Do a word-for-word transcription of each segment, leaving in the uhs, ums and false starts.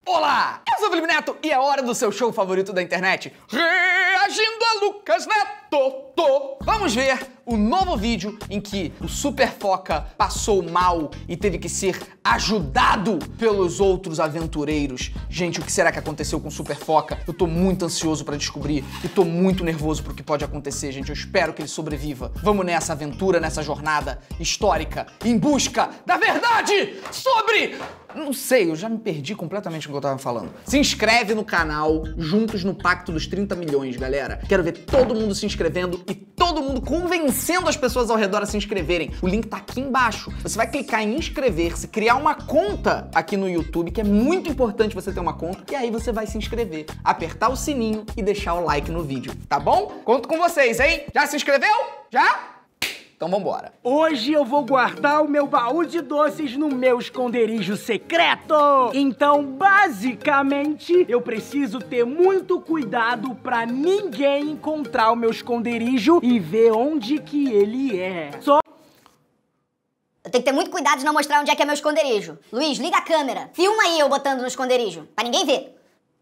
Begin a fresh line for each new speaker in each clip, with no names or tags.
Olá, eu sou o Felipe Neto e é hora do seu show favorito da internet, Reagindo a Lucas Neto. Tô. Vamos ver o novo vídeo em que o Super Foca passou mal e teve que ser ajudado pelos outros aventureiros. Gente, o que será que aconteceu com o Super Foca? Eu tô muito ansioso pra descobrir e tô muito nervoso pro que pode acontecer, gente. Eu espero que ele sobreviva. Vamos nessa aventura, nessa jornada histórica em busca da verdade sobre... Não sei, eu já me perdi completamente no que eu tava falando. Se inscreve no canal, juntos no Pacto dos trinta milhões, galera. Quero ver todo mundo se inscrevendo e todo mundo convencendo as pessoas ao redor a se inscreverem. O link tá aqui embaixo. Você vai clicar em inscrever-se, criar uma conta aqui no YouTube, que é muito importante você ter uma conta, e aí você vai se inscrever, apertar o sininho e deixar o like no vídeo, tá bom? Conto com vocês, hein? Já se inscreveu? Já? Então vambora.
Hoje eu vou guardar o meu baú de doces no meu esconderijo secreto. Então, basicamente, eu preciso ter muito cuidado pra ninguém encontrar o meu esconderijo e ver onde que ele é. Só...
Eu tenho que ter muito cuidado de não mostrar onde é que é meu esconderijo. Luiz, liga a câmera. Filma aí eu botando no esconderijo, pra ninguém ver.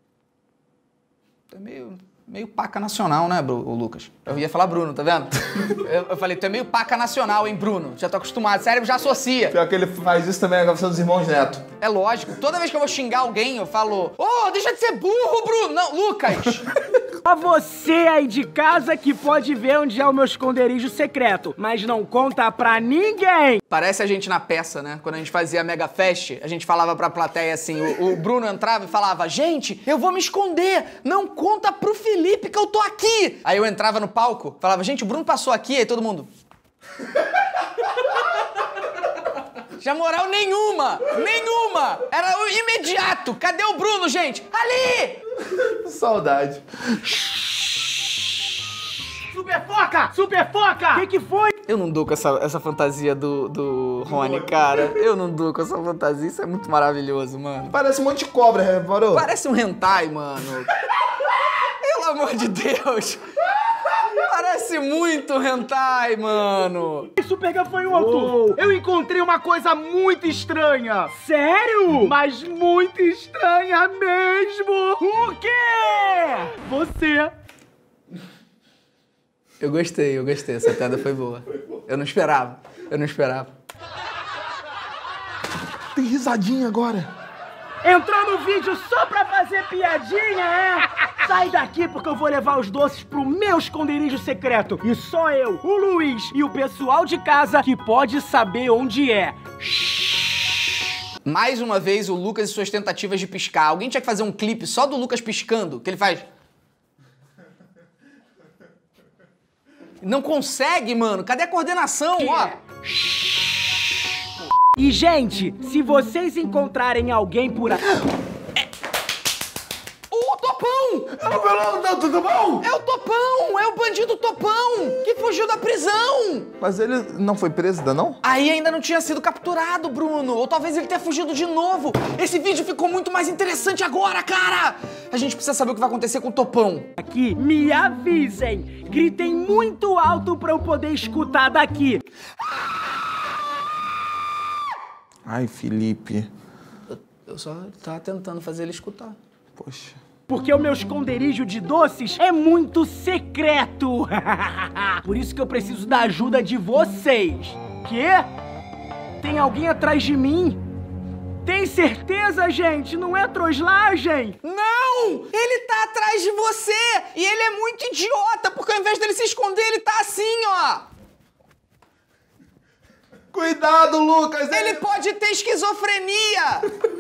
É meio... Meio paca nacional, né, Bru, o Lucas? Eu ia falar Bruno, tá vendo? eu, eu falei, tu é meio paca nacional, hein, Bruno? Já tô acostumado, o cérebro já associa.
Pior que ele faz isso também na gravação dos Irmãos Neto.
É lógico, toda vez que eu vou xingar alguém, eu falo, ô, oh, deixa de ser burro, Bruno! Não, Lucas!
A você aí de casa que pode ver onde é o meu esconderijo secreto, mas não conta pra ninguém.
Parece a gente na peça, né? Quando a gente fazia a Mega Fest, a gente falava pra plateia assim, o, o Bruno entrava e falava, gente, eu vou me esconder, não conta pro Felipe que eu tô aqui. Aí eu entrava no palco, falava, gente, o Bruno passou aqui, aí todo mundo... Já moral nenhuma, nenhuma. Era o imediato. Cadê o Bruno, gente? Ali!
Saudade.
Super Foca! Super Foca! O que que foi?
Eu não dou com essa, essa fantasia do, do Rony, cara. Eu não dou com essa fantasia. Isso é muito maravilhoso, mano.
Parece um monte de cobra, reparou?
Parece um hentai, mano. Pelo amor de Deus. Parece muito hentai, mano.
Super Gafanhoto, oh. Eu encontrei uma coisa muito estranha. Sério? Mas muito estranha mesmo. O quê? Você.
Eu gostei, eu gostei. Essa piada foi boa. Eu não esperava. Eu não esperava.
Tem risadinha agora.
Entrou no vídeo só pra fazer piadinha, é? Sai daqui porque eu vou levar os doces pro meu esconderijo secreto. E só eu, o Luiz e o pessoal de casa que pode saber onde é.
Mais uma vez o Lucas e suas tentativas de piscar. Alguém tinha que fazer um clipe só do Lucas piscando, que ele faz... Não consegue, mano. Cadê a coordenação,
que
ó?
É? E, gente, se vocês encontrarem alguém por aí...
É... O Topão!
É o vilão do Topão!
É o Topão! É o bandido Topão! Que fugiu da prisão!
Mas ele não foi preso ainda, não?
Aí ainda não tinha sido capturado, Bruno. Ou talvez ele tenha fugido de novo. Esse vídeo ficou muito mais interessante agora, cara! A gente precisa saber o que vai acontecer com o Topão.
Aqui, me avisem! Gritem muito alto pra eu poder escutar daqui.
Ai, Felipe.
Eu, eu só tava tentando fazer ele escutar.
Poxa.
Porque o meu esconderijo de doces é muito secreto. Por isso que eu preciso da ajuda de vocês. Quê? Tem alguém atrás de mim? Tem certeza, gente? Não é troslagem?
Não! Ele tá atrás de você! E ele é muito idiota, porque ao invés dele se esconder, ele tá assim, ó!
Cuidado, Lucas!
Ele pode ter esquizofrenia!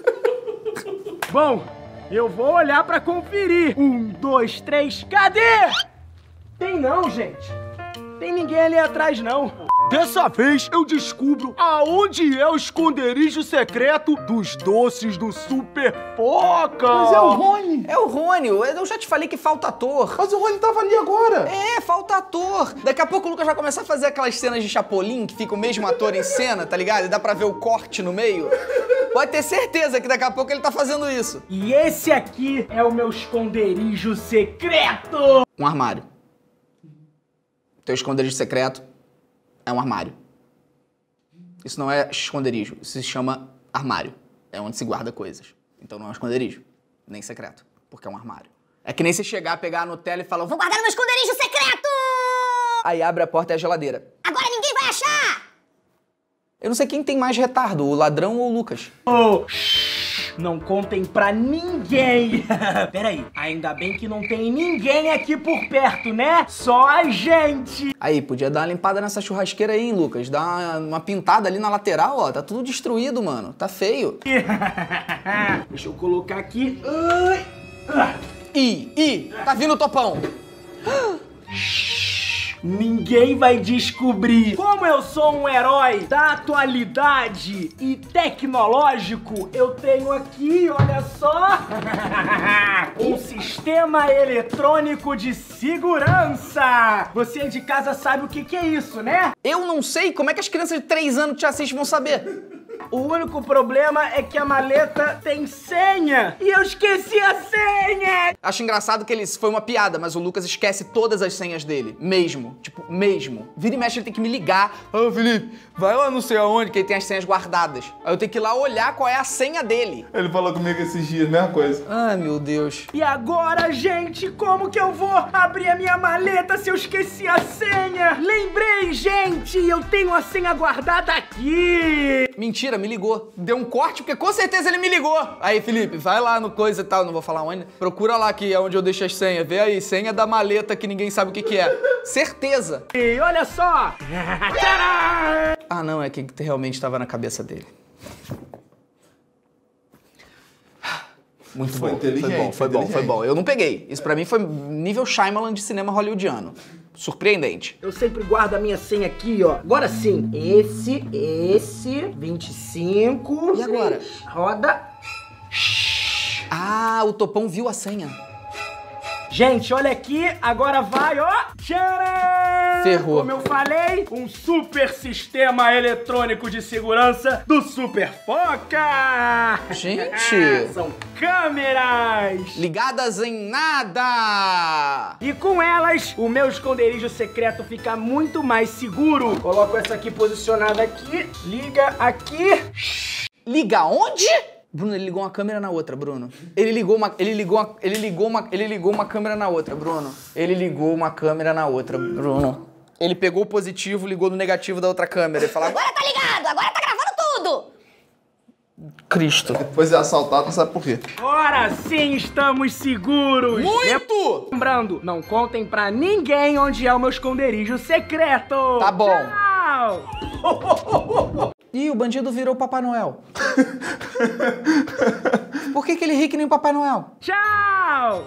Bom, eu vou olhar pra conferir. Um, dois, três, cadê? Tem não, gente. Tem ninguém ali atrás, não. Dessa vez eu descubro aonde é o esconderijo secreto dos doces do Super Foca.
Mas é o Rony.
É o Rony. Eu já te falei que falta ator.
Mas o Rony tava ali agora.
É, falta ator. Daqui a pouco o Lucas vai começar a fazer aquelas cenas de Chapolin, que fica o mesmo ator em cena, tá ligado? E dá pra ver o corte no meio. Pode ter certeza que daqui a pouco ele tá fazendo isso.
E esse aqui é o meu esconderijo secreto.
Um armário. Teu esconderijo secreto é um armário. Isso não é esconderijo, isso se chama armário. É onde se guarda coisas. Então não é um esconderijo. Nem secreto, porque é um armário. É que nem você chegar, pegar a Nutella e falar,
Vou guardar no meu esconderijo secreto!
aí abre a porta e é a geladeira.
Agora ninguém vai achar!
Eu não sei quem tem mais retardo, o ladrão ou o Lucas.
Oh, shh, não contem pra ninguém. Peraí, ainda bem que não tem ninguém aqui por perto, né? Só a gente.
Aí, podia dar uma limpada nessa churrasqueira aí, hein, Lucas? Dar uma, uma pintada ali na lateral, ó. Tá tudo destruído, mano. Tá feio.
Deixa eu colocar aqui. Ai. Ah.
Ih, ih, tá vindo o Topão.
Ninguém vai descobrir. Como eu sou um herói da atualidade e tecnológico, eu tenho aqui, olha só, um sistema eletrônico de segurança. Você de casa sabe o que que é isso, né?
Eu não sei. Como é que as crianças de três anos que te assistem vão saber?
O único problema é que a maleta tem senha e eu esqueci a senha.
Acho engraçado que ele foi uma piada, mas o Lucas esquece todas as senhas dele. Mesmo. Tipo, mesmo. Vira e mexe, ele tem que me ligar. Ô, Felipe, vai lá não sei aonde, que ele tem as senhas guardadas. Aí eu tenho que ir lá olhar qual é a senha dele.
Ele falou comigo esses dias, mesma coisa.
Ai, meu Deus.
E agora, gente, como que eu vou abrir a minha maleta se eu esqueci a senha? Lembrei, gente, eu tenho a senha guardada aqui.
Mentira, me ligou. Deu um corte, porque com certeza ele me ligou. Aí, Felipe, vai lá no coisa e tal, não vou falar onde. Procura lá que é onde eu deixo as senhas. Vê aí, senha da maleta que ninguém sabe o que que é. Certeza.
E olha só. Tcharam!
Ah, não, é que realmente estava na cabeça dele. Muito
Foi
bom.
inteligente,
Foi bom, foi bom, foi
inteligente.
bom. Eu não peguei. Isso pra mim foi nível Shyamalan de cinema hollywoodiano. Surpreendente.
Eu sempre guardo a minha senha aqui, ó. Agora sim. Esse, esse, vinte e cinco.
E agora?
Roda.
Ah, o Topão viu a senha.
Gente, olha aqui, agora vai, ó. Tcharam!
Ferrou.
Como eu falei, um super sistema eletrônico de segurança do Super Foca.
Gente.
São câmeras.
Ligadas em nada.
E com elas, o meu esconderijo secreto fica muito mais seguro. Coloco essa aqui posicionada aqui, liga aqui.
Liga onde? Bruno, ele ligou uma câmera na outra, Bruno. Ele ligou uma, ele ligou uma, ele ligou uma, ele ligou uma câmera na outra, Bruno. Ele ligou uma câmera na outra, Bruno. Ele pegou o positivo, ligou no negativo da outra câmera e falou:
Agora tá ligado, agora tá gravando tudo!
Cristo.
Depois é assaltado, não sabe por quê.
Agora sim estamos seguros.
Muito!
Lembrando, não contem pra ninguém onde é o meu esconderijo secreto.
Tá bom.
Tchau.
Ih, o bandido virou o Papai Noel. Por que que ele ri que nem o Papai Noel?
Tchau.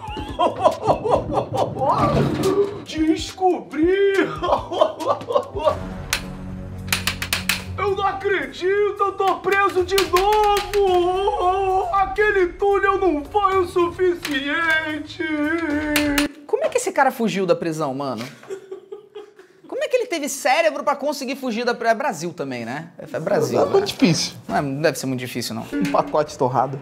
Descobri. Eu não acredito, eu tô preso de novo. Aquele túnel não foi o suficiente.
Como é que esse cara fugiu da prisão, mano? Como é que ele teve cérebro pra conseguir fugir da... É Brasil também, né? É Brasil,
É
né?
muito difícil.
Não, é- não deve ser muito difícil, não.
Um pacote torrado.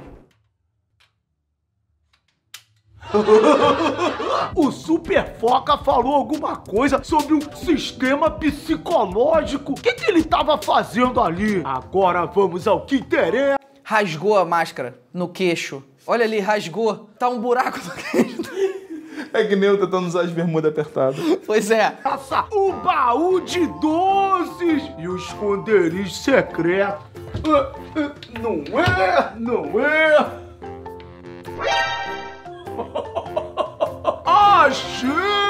O Super Foca falou alguma coisa sobre um sistema psicológico. O que, que ele tava fazendo ali? Agora vamos ao que interessa.
Rasgou a máscara no queixo. Olha ali, rasgou. Tá um buraco no queixo.
É que nem eu tentando usar as bermudas apertadas.
Pois é.
O baú de doces e o esconderijo secreto. Ah, ah, Não é, não é. Achei!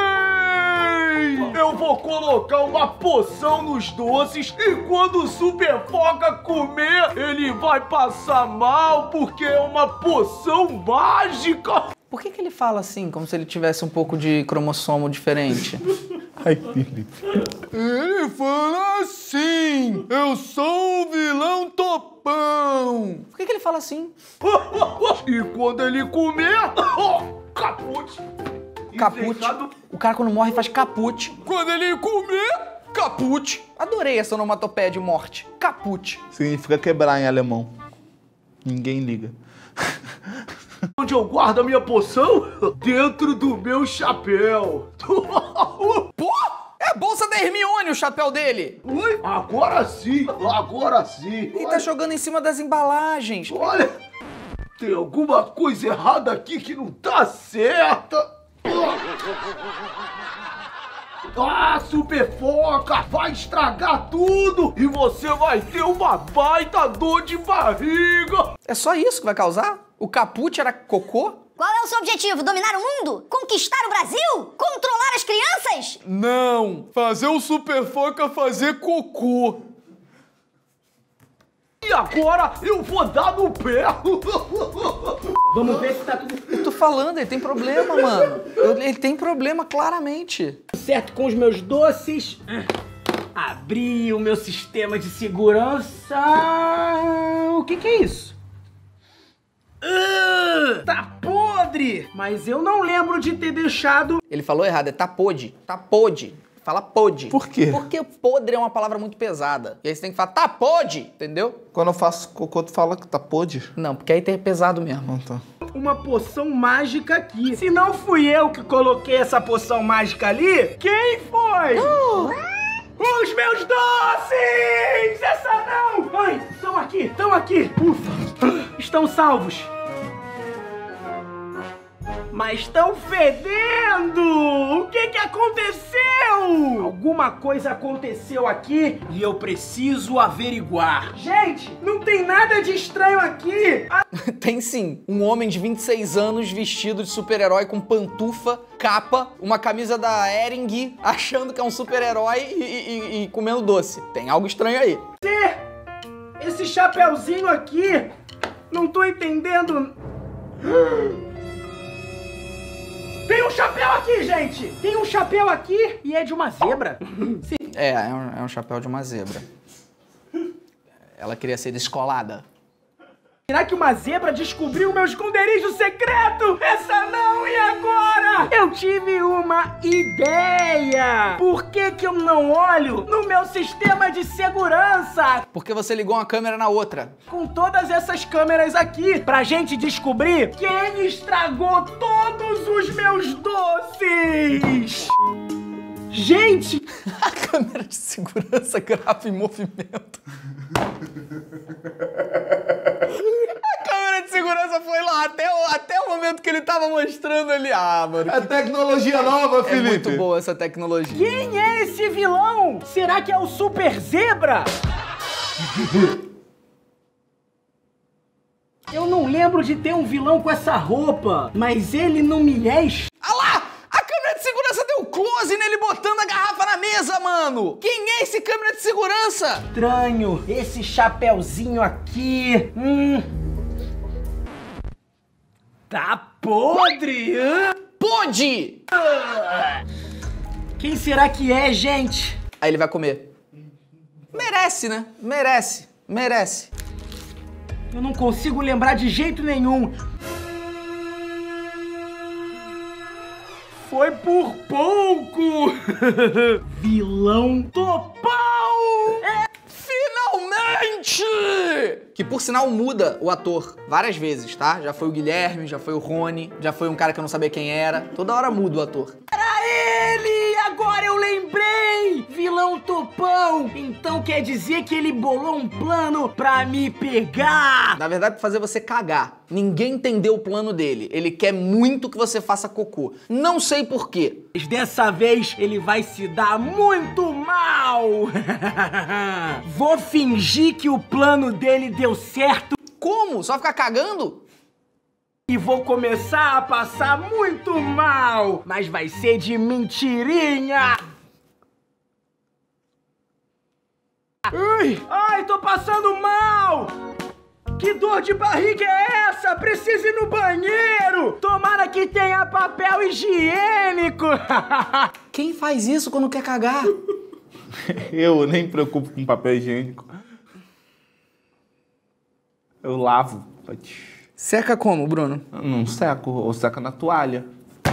Eu vou colocar uma poção nos doces e quando o Super Foca comer, ele vai passar mal porque é uma poção mágica.
Por que que ele fala assim, como se ele tivesse um pouco de cromossomo diferente?
Ai, Felipe.
Ele fala assim, eu sou o vilão Topão. Por que que ele fala assim?
E quando ele comer, caput.
Caput.
Enfeitado.
O cara quando morre faz caput. Quando ele comer, caput. Adorei essa onomatopeia de morte. Caput.
Significa quebrar em alemão. Ninguém liga.
Onde eu guardo a minha poção? Dentro do meu chapéu.
Pô, é a bolsa da Hermione o chapéu dele.
Oi? Agora sim, agora sim.
Ele tá jogando em cima das embalagens.
Olha, Tem alguma coisa errada aqui que não tá certa. Ah, Super Foca, vai estragar tudo e você vai ter uma baita dor de barriga.
É só isso que vai causar? O caput era cocô?
Qual é o seu objetivo? Dominar o mundo? Conquistar o Brasil? Controlar as crianças?
Não, fazer o Super Foca fazer cocô.
E agora eu vou dar no pé. Vamos ver se tá tudo
Eu tô falando, ele tem problema, mano. Eu- Ele tem problema, claramente.
certo com os meus doces. Abri o meu sistema de segurança. O que que é isso? Ah, tá podre! Mas eu não lembro de ter deixado...
Ele falou errado, é tá pode. Tá pode. Fala pode.
Por quê?
Porque podre é uma palavra muito pesada. E aí você tem que falar tá pode, entendeu?
Quando eu faço cocô, tu fala que tá podre?
Não, porque aí tem pesado mesmo.
Não tá.
uma poção mágica aqui. Se não fui eu que coloquei essa poção mágica ali, quem foi? Os meus doces! Essa não! Ai, estão aqui, estão aqui! Ufa! Estão salvos! Mas estão fedendo! O que que aconteceu? Alguma coisa aconteceu aqui e eu preciso averiguar. Gente, não tem nada de estranho aqui! Ah,
Tem sim, um homem de vinte e seis anos vestido de super-herói com pantufa, capa, uma camisa da Ering, achando que é um super-herói e, e- e comendo doce. Tem algo estranho aí.
esse chapeuzinho aqui, não tô entendendo. Tem um chapéu aqui, gente! Tem um chapéu aqui e é de uma zebra.
É, é um, é um chapéu de uma zebra. Ela queria ser descolada.
Será que uma zebra descobriu o meu esconderijo secreto? Essa não, e agora? Eu tive uma ideia! Por que que eu não olho no meu sistema de segurança?
Porque você ligou uma câmera na outra.
Com todas essas câmeras aqui, pra gente descobrir quem estragou todos os meus doces! Gente!
A câmera de segurança grava em movimento. A câmera de segurança foi lá até o, até o momento que ele tava mostrando ali. Ah, mano.
É tecnologia nova,
É
Felipe.
muito boa essa tecnologia.
Quem é esse vilão? Será que é o Super Zebra? Eu não lembro de ter um vilão com essa roupa, mas ele não me é est...
Ah lá! A câmera de segurança deu close nele botando a garrafa na mesa, mano! Quem é esse câmera de segurança?
estranho. Esse chapeuzinho aqui... Hum... Tá podre! hã?
Pode!
Quem será que é, gente?
Aí ele vai comer. Merece, né? Merece. Merece.
Eu não consigo lembrar de jeito nenhum. Foi por pouco! Vilão Topão! É...
Finalmente! Que por sinal muda o ator várias vezes, tá? Já foi o Guilherme, já foi o Rony, já foi um cara que eu não sabia quem era. Toda hora muda o ator.
Era ele! Agora eu lembrei! Vilão Topão! Então quer dizer que ele bolou um plano pra me pegar!
Na verdade, pra fazer você cagar. Ninguém entendeu o plano dele. Ele quer muito que você faça cocô. Não sei por quê.
Mas dessa vez ele vai se dar muito mal! Vou fingir que o plano dele deu certo
Como? Só ficar cagando?
e vou começar a passar muito mal! Mas vai ser de mentirinha! Ai, ai, tô passando mal! Que dor de barriga é essa? Preciso ir no banheiro! Tomara que tenha papel higiênico!
Quem faz isso quando quer cagar?
Eu nem me preocupo com papel higiênico. Eu lavo.
Seca como, Bruno?
Eu não seco, ou seca na toalha.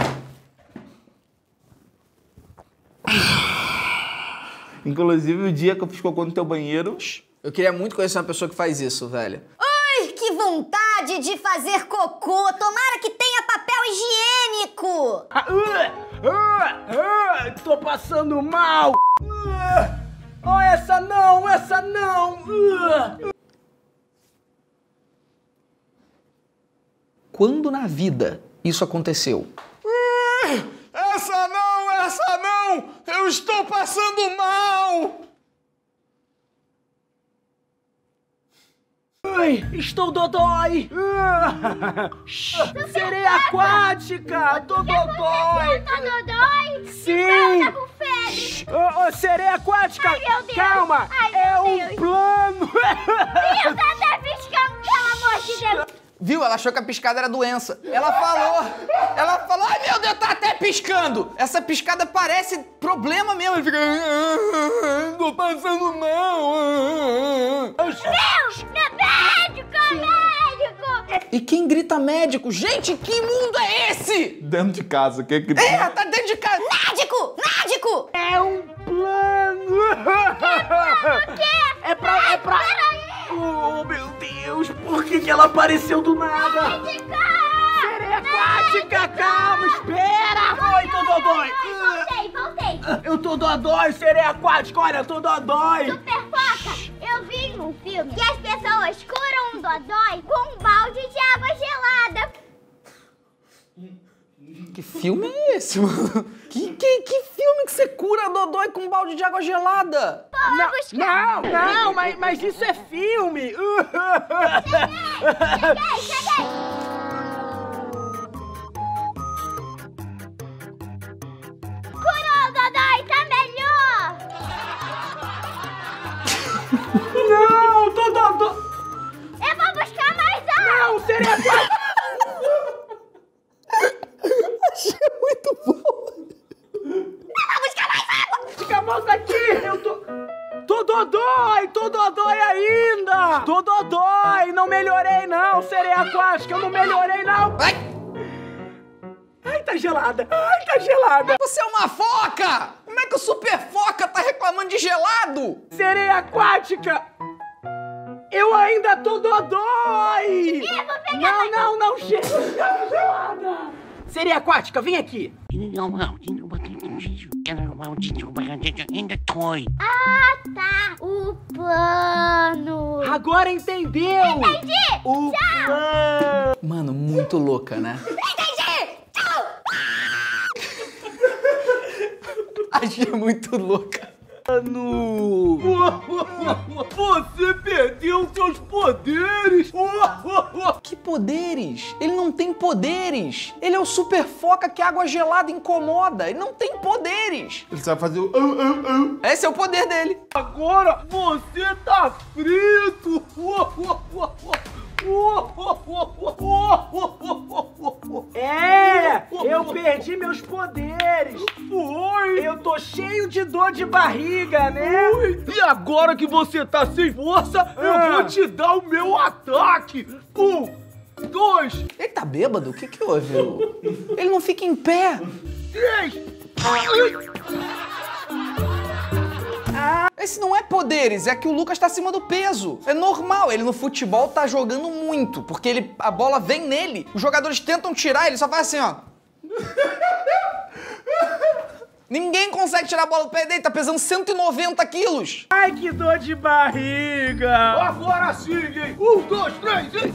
Inclusive, o dia que eu fiz cocô no teu banheiro...
Eu queria muito conhecer uma pessoa que faz isso, velho.
Ai, que vontade de fazer cocô! Tomara que tenha papel higiênico!
Ah, uh, uh, uh, tô passando mal! Uh, oh, essa não, essa não! Uh.
Quando na vida isso aconteceu?
Essa não, essa não! Eu estou passando mal! Ai, estou dodói! Sereia aquática! Tô dodói!
Tá dodói?
Sim!
Tá com febre!
Ô, ô, sereia aquática!
Ai, meu Deus.
Calma!
Ai,
é
meu
um
Deus.
plano!
Meu, tá até piscando, pelo amor de Deus!
Viu? Ela achou que a piscada era doença. Ela falou. Ela falou, ai meu Deus, tá até piscando. Essa piscada parece problema mesmo. Ele fica, ah, tô passando mal.
Deus, é médico, é médico!
E quem grita médico? Gente, que mundo é esse?
Dentro de casa, que que...
É, tá dentro de casa.
Médico! Médico!
É um plano!
O quê?
É pra... É pra... Oh, meu Deus! Por que que ela apareceu do nada?
Médico!
Sereia aquática! Calma, espera! Oi, tô dodói!
Voltei, voltei!
Eu tô dodói, sereia aquática! Olha, eu tô dodói!
Super Foca, eu vi em um filme que as pessoas curam um dodói com um balde de água gelada.
Que filme é esse, mano? Que, que, que filme que você cura dodói com um balde de água gelada?
Não, não, não, mas, mas isso é filme!
Cheguei, cheguei! Curou o dodói, tá melhor!
Não, tô dodói!
Eu vou buscar mais água!
Não, sereia aquática!
Achei muito bom.
Fica a volta aqui! Eu tô... Tô dodói! Tô dodói ainda! Tô dodói! Não melhorei não, sereia aquática! Eu não melhorei não!
Ai,
Ai, tá gelada! Ai, tá gelada!
você é uma foca! Como é que o Super Foca tá reclamando de gelado?
Sereia aquática! Eu ainda tô dodói!
Eu vou pegar
Não,
mais-
não, não, chega! Tá gelada! Sereia aquática, vem aqui!
Ah, tá! O plano!
Agora entendeu!
Entendi!
O plano!
Mano, muito louca, né?
Entendi! Tchau!
Achei muito louca.
Você perdeu seus poderes!
Que poderes? Ele não tem poderes. Ele é o Super Foca que a água gelada incomoda. Ele não tem poderes.
Ele sabe fazer o... au, au, au.
Esse é o poder dele.
Agora você tá frito! É! Eu perdi meus poderes! Foi! Eu tô cheio de dor de barriga, né? E agora que você tá sem força, eu vou te dar o meu ataque! Um, dois,
Ele tá bêbado? O que que houve? Ele não fica em pé.
três!
Esse não é poderes, é que o Lucas tá acima do peso. É normal, ele no futebol tá jogando muito, porque ele, a bola vem nele, os jogadores tentam tirar, ele só faz assim, ó. Ninguém consegue tirar a bola do pé dele, tá pesando cento e noventa quilos.
Ai, que dor de barriga! Agora sim, hein? Um, dois, três, hein?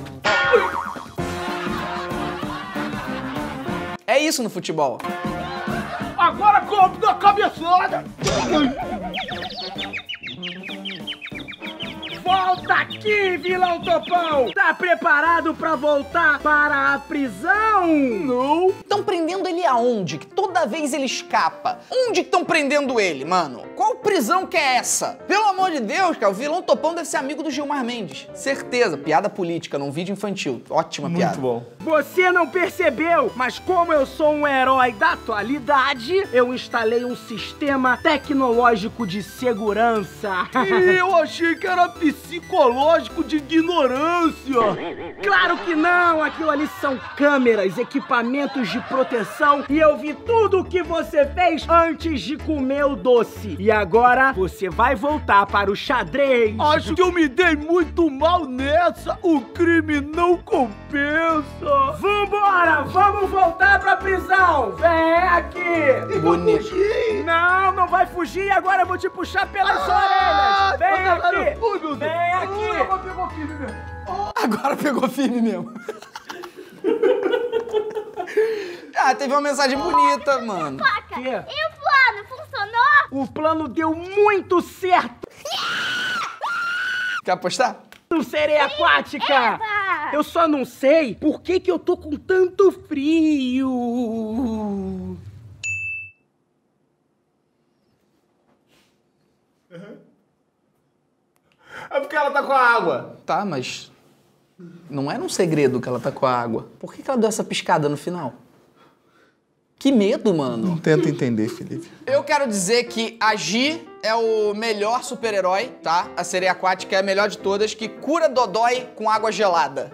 É isso no futebol.
Agora golpe da cabeçada! Volta aqui, vilão topão! Tá preparado pra voltar para a prisão? Não!
Estão prendendo ele aonde? Que toda vez ele escapa. Onde que estão prendendo ele, mano? Qual prisão que é essa? Pelo amor de Deus, cara, o vilão topão deve ser amigo do Gilmar Mendes. Certeza, piada política num vídeo infantil. Ótima piada.
Muito bom.
Você não percebeu, mas como eu sou um herói da atualidade, eu instalei um sistema tecnológico de segurança. E eu achei que era psicológico de ignorância. Claro que não, aquilo ali são câmeras, equipamentos de proteção e eu vi tudo o que você fez antes de comer o doce. E agora você vai voltar para o xadrez. Acho que eu me dei muito mal nessa. O crime não compensa. Vambora, vamos voltar pra prisão. Vem aqui.
Bonito.
Não, não vai fugir. Agora eu vou te puxar pelas orelhas. Vem aqui. Vem aqui.
Agora pegou firme mesmo. Ah, teve uma mensagem bonita, mano.
Foca,
Quê?
e o plano funcionou?
O plano deu muito certo,
Quer apostar?
sereia aquática!
Eba!
Eu só não sei por que que eu tô com tanto frio.
É porque ela tá com a água.
Tá, mas não era um segredo que ela tá com a água. Por que que ela deu essa piscada no final? Que medo, mano.
Não tenta entender, Felipe.
Eu quero dizer que a Gi é o melhor super-herói, tá? A sereia aquática é a melhor de todas, que cura dodói com água gelada.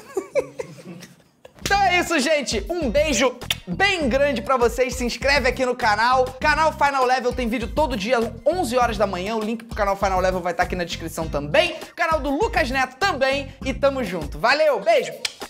Então é isso, gente. Um beijo bem grande pra vocês. Se inscreve aqui no canal. Canal Final Level tem vídeo todo dia, onze horas da manhã. O link pro canal Final Level vai estar aqui na descrição também. Canal do Lucas Neto também. E tamo junto. Valeu, beijo!